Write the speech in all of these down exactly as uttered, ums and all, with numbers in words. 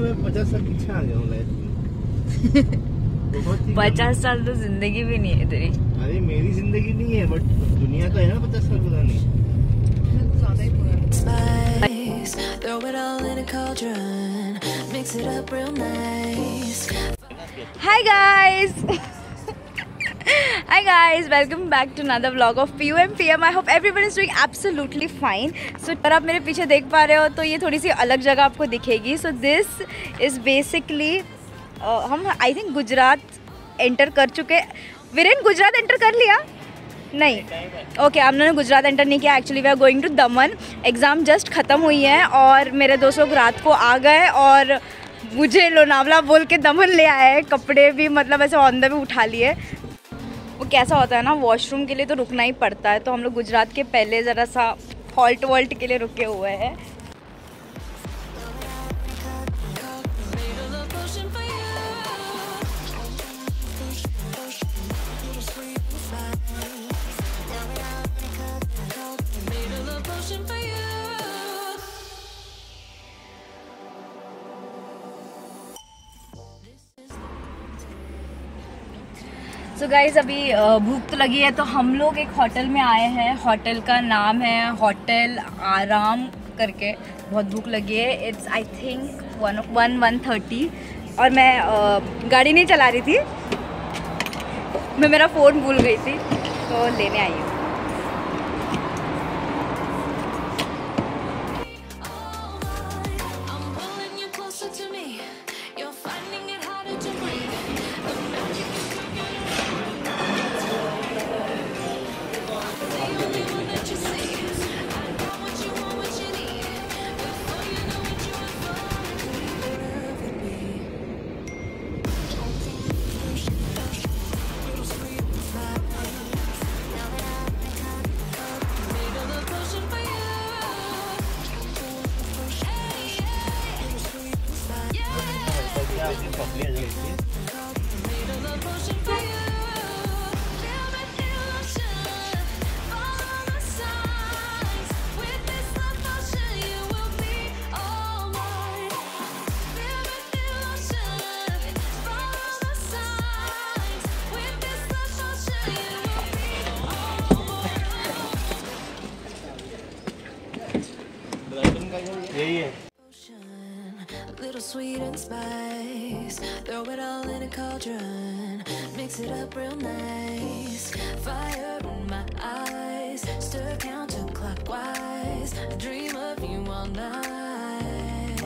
मैं पचास साल पीछे आ गया हूँ लाइफ में। पचास साल तो जिंदगी भी नहीं है तेरी। अरे मेरी जिंदगी नहीं है बट दुनिया का है ना पचास साल पता नहीं। Hi guys. Hi guys, welcome back to another vlog of P U M P M. I hope everyone is doing absolutely fine. So अगर आप मेरे पीछे देख पा रहे हो तो ये थोड़ी सी अलग जगह आपको दिखेगी. So this is basically uh, हम आई थिंक गुजरात एंटर कर चुके. वीरेन गुजरात एंटर कर लिया? नहीं. ओके, हम लोगों ने गुजरात एंटर नहीं किया. Actually we are going to Daman. Exam just ख़त्म हुई है और मेरे दोस्त लोग रात को आ गए और मुझे लोनावला बोल के दमन ले आए. कपड़े भी मतलब ऐसे ऑन द वे उठा लिए. वो कैसा होता है ना, वॉशरूम के लिए तो रुकना ही पड़ता है. तो हम लोग गुजरात के पहले ज़रा सा हॉल्ट वॉल्ट के लिए रुके हुए हैं. सो so गाइज़ अभी भूख तो लगी है तो हम लोग एक होटल में आए हैं. होटल का नाम है होटल आराम करके. बहुत भूख लगी है. It's I think one one one thirty और मैं uh, गाड़ी नहीं चला रही थी. मैं मेरा फ़ोन भूल गई थी तो लेने आई हूँ. यही है. Little sweet and spice, throw it all in a cauldron, mix it up real nice. Fire in my eyes, stir counterclockwise, I dream of you all night.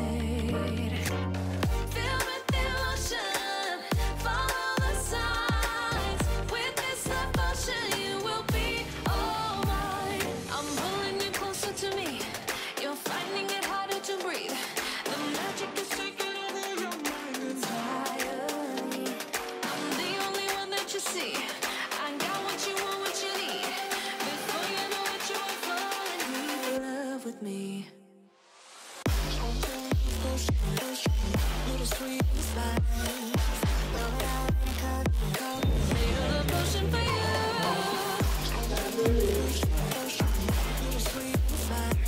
Fill with emotion, follow the signs. With this devotion, you will be all mine. I'm pulling you closer to me. You're finding it harder to breathe. The magic is taking over your mind entirely. I'm the only one that you see. I got what you want, what you need. Before you know it, you are falling in love with me. Little sweet spice. Made a little potion for you. Little sweet spice.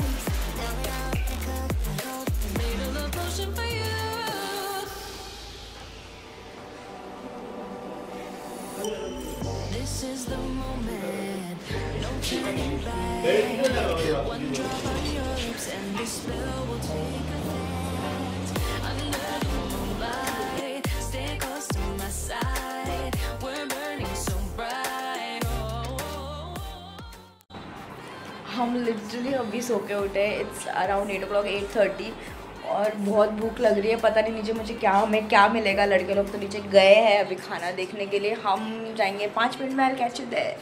This is the moment, no turning back. One drop on your lips and the spell will take effect. Under the moonlight, stay close to my side. We're burning so bright. Oh. हम literally अभी सो के उठे. It's around eight o'clock eight thirty और बहुत भूख लग रही है. पता नहीं नीचे मुझे क्या हमें क्या मिलेगा. लड़के लोग तो नीचे गए हैं अभी खाना देखने के लिए. हम जाएंगे पाँच मिनट में. I will catch you there.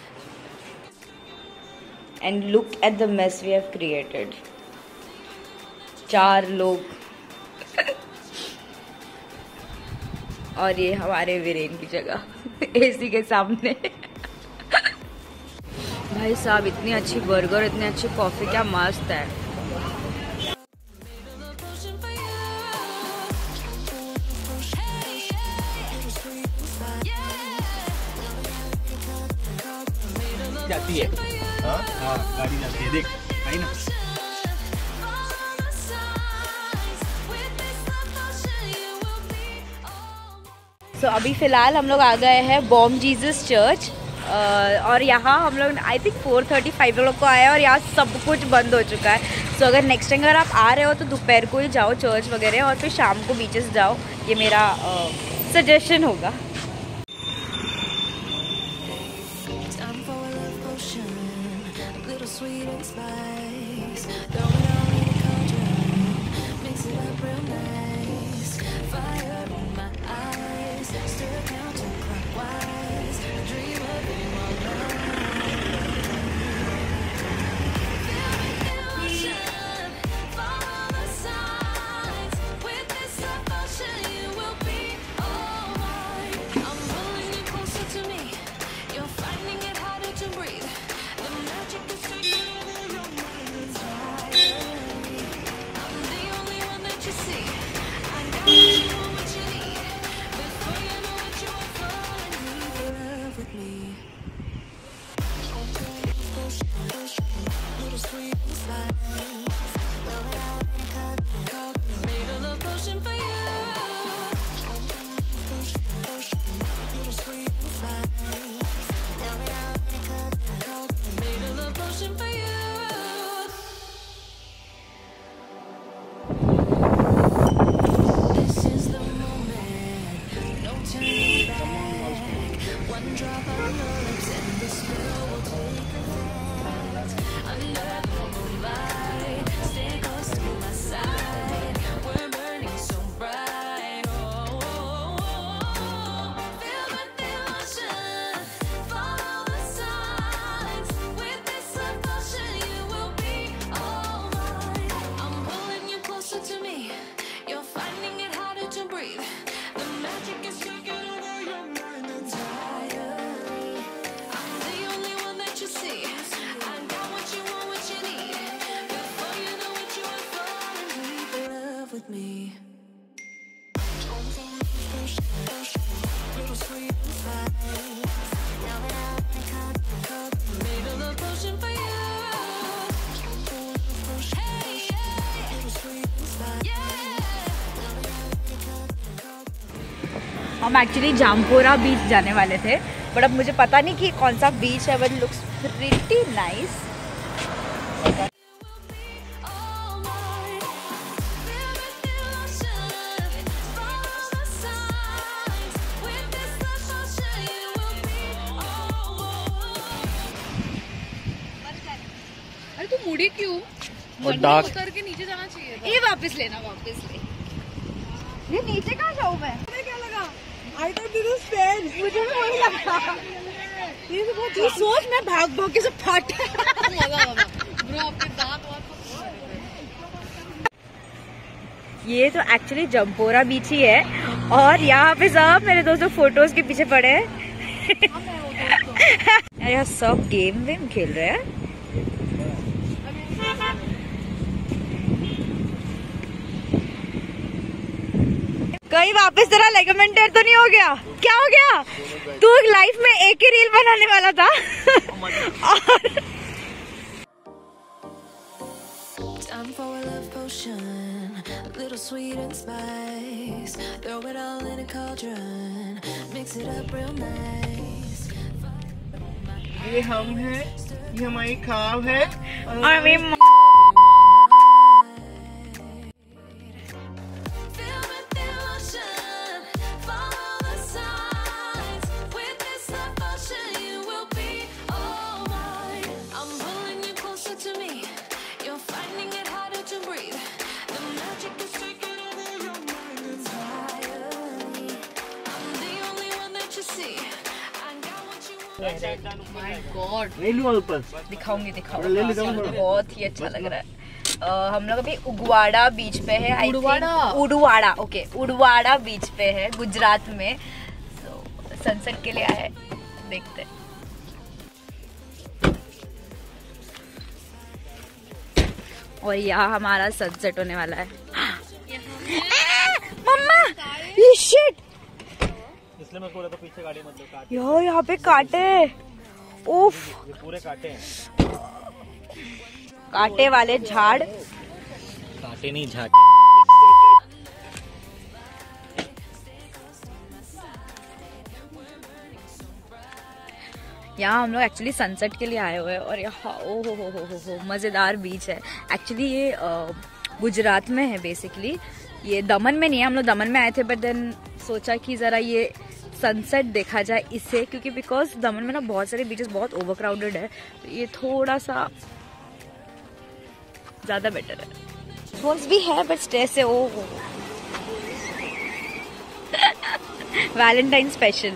And look at the mess we have created. चार लोग और ये हमारे वीरेन की जगह एसी के सामने. भाई साहब इतनी अच्छी बर्गर, इतनी अच्छी कॉफ़ी, क्या मस्त है. जाती है. हाँ हाँ गाड़ी जाती है. देख आई ना. सो so, अभी फ़िलहाल हम लोग आ गए हैं बॉम जीसस चर्च और यहाँ हम लोग I think four thirty five लोग को आया और यहाँ सब कुछ बंद हो चुका है। सो so, अगर नेक्स्ट टाइम अगर आप आ रहे हो तो दोपहर को ही जाओ चर्च वगैरह और फिर शाम को बीचेस जाओ, ये मेरा सजेशन uh, होगा। हम एक्चुअली जामपोरा बीच जाने वाले थे बट अब मुझे पता नहीं कि कौन सा बीच है, बट लुक्स प्रिटी नाइस। अरे तू मुड़ी क्यों? और डार्क उतर के नीचे जाना चाहिए था। ये वापस लेना, वापस ले। ये नीचे कहाँ जाऊँ मैं? क्या लगा? I thought this was fair. मुझे भी वही लगा। ये तो बहुत सोच मैं भाग भाग के सब फाट मजा आया ब्रो आपके दांत वात। ये तो एक्चुअली जमपोरा बीच ही है और यहाँ पे सब मेरे दोस्तों फोटोज के पीछे पड़े हैं। यहाँ सब गेम वेम खेल रहे हैं। कहीं वापस तेरा लेगमेंट टेयर तो नहीं हो गया? क्या हो गया? तू लाइफ में एक ही रील बनाने वाला था और Time for a love potion, a little sweet and spice. Throw it all in a cauldron, mix it up real nice. ये हम हैं, ये हमारी ख्वाब है और मैं My God. दिखाऊंगी दिखाऊंगी बहुत ही अच्छा लग रहा है। uh, हम लोग अभी उगवाड़ा बीच पे है। I think- Udvada? Udvada okay Udvada beach पे है गुजरात में। so, सनसेट के लिए आए, देखते हैं। और यहाँ हमारा सनसेट होने वाला है। मम्मा ये शिट, इसलिए मैं बोला था पीछे गाड़ी मत लो, काट यार यहाँ पे काटे। उफ, ये पूरे काटे हैं। कांटे वाले झाड़। काटे नहीं झाटे। यहाँ हम लोग एक्चुअली सनसेट के लिए आए हुए हैं और यहाँ ओ हो हो हो हो हो मज़ेदार बीच है। एक्चुअली ये अ, गुजरात में है बेसिकली, ये दमन में नहीं है। हम लोग दमन में आए थे बट देन सोचा कि ज़रा ये सनसेट देखा जाए इससे, क्योंकि बिकॉज दमन में ना बहुत सारे बीचेस बहुत ओवर क्राउडेड है, तो ये थोड़ा सा ज़्यादा बेटर है। फॉल्स भी है बट स्टे से ओ हो वैलेंटाइन स्पेशल।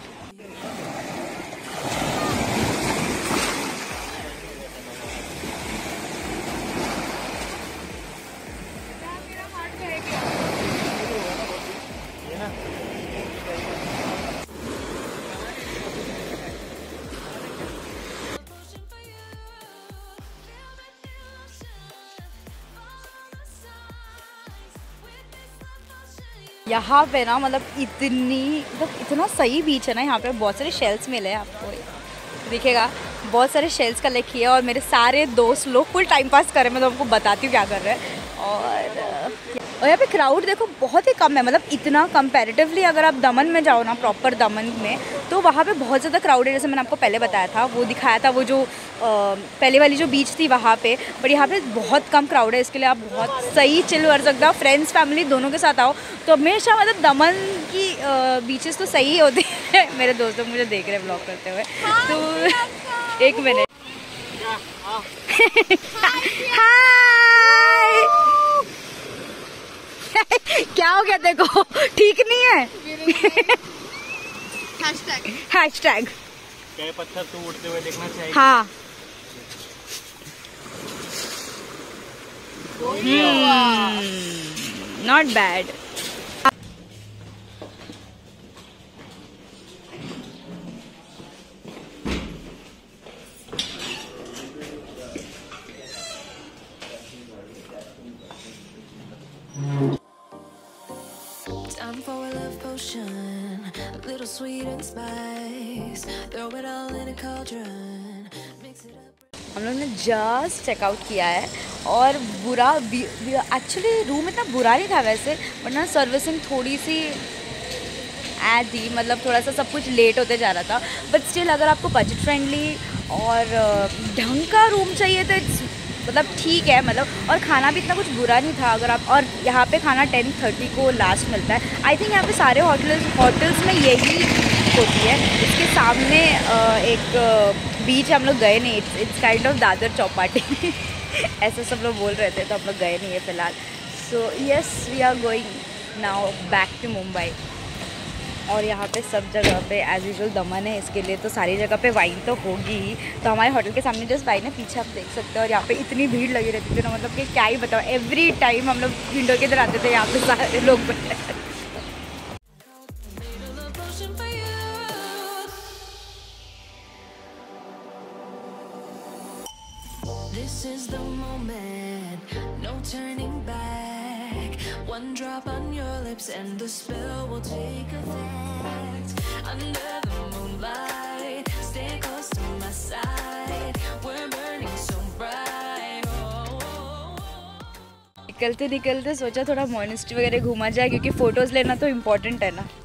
यहाँ पे ना मतलब इतनी मतलब इतना सही बीच है ना, यहाँ पे बहुत सारे शेल्स मिले हैं, आपको दिखेगा बहुत सारे शेल्स कलेक्ट किए और मेरे सारे दोस्त लोग फुल टाइम पास कर रहे हैं। मैं तो आपको बताती हूँ क्या कर रहे हैं। और और यहाँ पे क्राउड देखो बहुत ही कम है, मतलब इतना कंपैरेटिवली अगर आप दमन में जाओ ना, प्रॉपर दमन में, तो वहाँ पे बहुत ज़्यादा क्राउड है। जैसे मैंने आपको पहले बताया था, वो दिखाया था वो जो आ, पहले वाली जो बीच थी वहाँ पे, पर यहाँ पे बहुत कम क्राउड है। इसके लिए आप बहुत सही चिल कर सकते हो, फ्रेंड्स फैमिली दोनों के साथ आओ तो हमेशा मतलब दमन की बीचेस तो सही ही होती है। मेरे दोस्त लोग मुझे देख रहे हैं ब्लॉग करते हुए, तो एक मिनट हाय क्या हो गया देखो, ठीक नहीं है। हैशटैग हैशटैग क्या पत्थर तो उड़ते हुए देखना चाहिए। हाँ not bad. Time for a love potion, a little sweet and spice. Throw it all in a cauldron, mix it up. हम लोग ने जस्ट चेकआउट किया है और बुरा एक्चुअली रूम इतना बुरा नहीं था वैसे, बट ना सर्विसिंग थोड़ी सी ऐड थी, मतलब थोड़ा सा सब कुछ लेट होते जा रहा था। बट स्टिल अगर आपको बजट फ्रेंडली और ढंग का रूम चाहिए तो इट्स मतलब ठीक है, मतलब और खाना भी इतना कुछ बुरा नहीं था। अगर आप और यहाँ पे खाना टेन थर्टी को लास्ट मिलता है। आई थिंक यहाँ पे सारे होटल्स होटल्स में यही होती है। इसके सामने एक बीच हम लोग गए नहीं, it's it's kind of Dadar Chowpatty ऐसा सब लोग बोल रहे थे, तो हम लोग गए नहीं है फ़िलहाल। So yes we are going now back to Mumbai. और यहाँ पे सब जगह पे एज यूजुअल दमन है, इसके लिए तो सारी जगह पे वाइन तो होगी ही। तो हमारे होटल के सामने जस्ट वाइन है, पीछे आप देख सकते हो। और यहाँ पे इतनी भीड़ लगी रहती थी ना, मतलब कि क्या ही बताओ। एवरी टाइम हम लोग विंडो के इधर आते थे, यहाँ पे सारे लोग बैठे। This is the moment, no turning back. One drop on your lips and the spell will take effect. Under the moonlight, stay close to my side. We're burning so bright. Oh, oh, oh. निकलते निकलते सोचा थोड़ा monastery वगैरह घूमा जाए, क्योंकि photos लेना तो इम्पोर्टेंट है ना।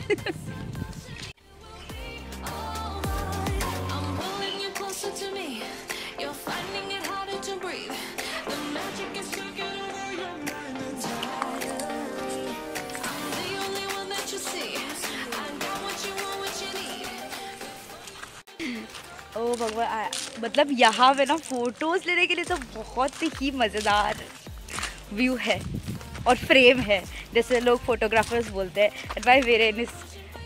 I'm pulling you closer to me. You're finding it harder to breathe. The magic is taking over your mind and tired. I'm the only one that you see. I got what you want, what you need. ओ भगवान, मतलब यहाँ पे ना photos लेने के लिए तो बहुत ही मज़ेदार व्यू है और फ्रेम है, जैसे लोग फोटोग्राफर्स बोलते हैं। एंड भाई वीरेन इस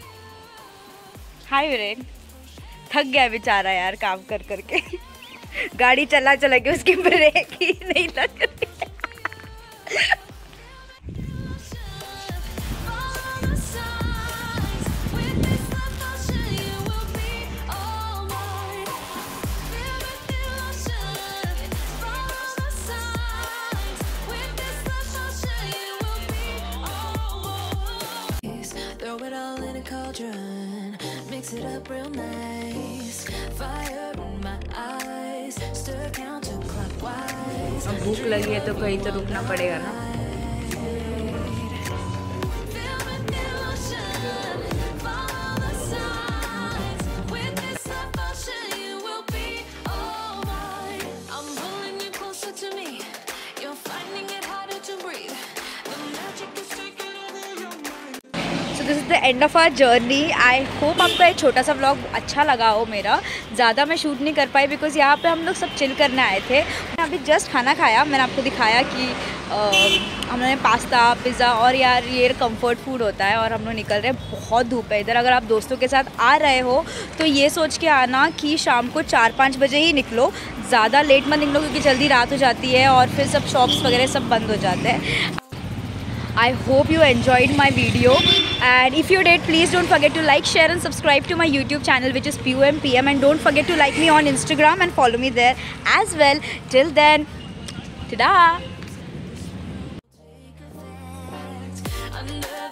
हाय वीरेन थक गया बेचारा यार काम कर करके गाड़ी चला चला के उसकी ब्रेक ही नहीं लग रही। Follow the signs. With this love potion, you will be all mine. Feel with emotion. Follow the signs. With this love potion, you will be all mine. Throw it all in a cauldron. Mix it up real nice. Fire in my eyes. Stir counterclockwise. अब भूख लगी है तो कहीं तो रुकना पड़ेगा ना। Follow the signs. With this love potion, this is the end of our journey. I hope आपको एक छोटा सा व्लॉग अच्छा लगा हो मेरा। ज़्यादा मैं शूट नहीं कर पाई बिकॉज़ यहाँ पे हम लोग सब चिल करने आए थे। मैं अभी जस्ट खाना खाया, मैंने आपको दिखाया कि हमने पास्ता पिज़्ज़ा और यार ये कंफर्ट फूड होता है और हम लोग निकल रहे हैं। बहुत धूप है इधर। अगर आप दोस्तों के साथ आ रहे हो तो ये सोच के आना कि शाम को चार पाँच बजे ही निकलो, ज़्यादा लेट मत निकलो क्योंकि जल्दी रात हो जाती है और फिर सब शॉप्स वगैरह सब बंद हो जाते हैं। I hope you enjoyed my video, and if you did, please don't forget to like, share and subscribe to my YouTube channel which is P U M P M, and don't forget to like me on Instagram and follow me there as well. Till then, ta-da! Under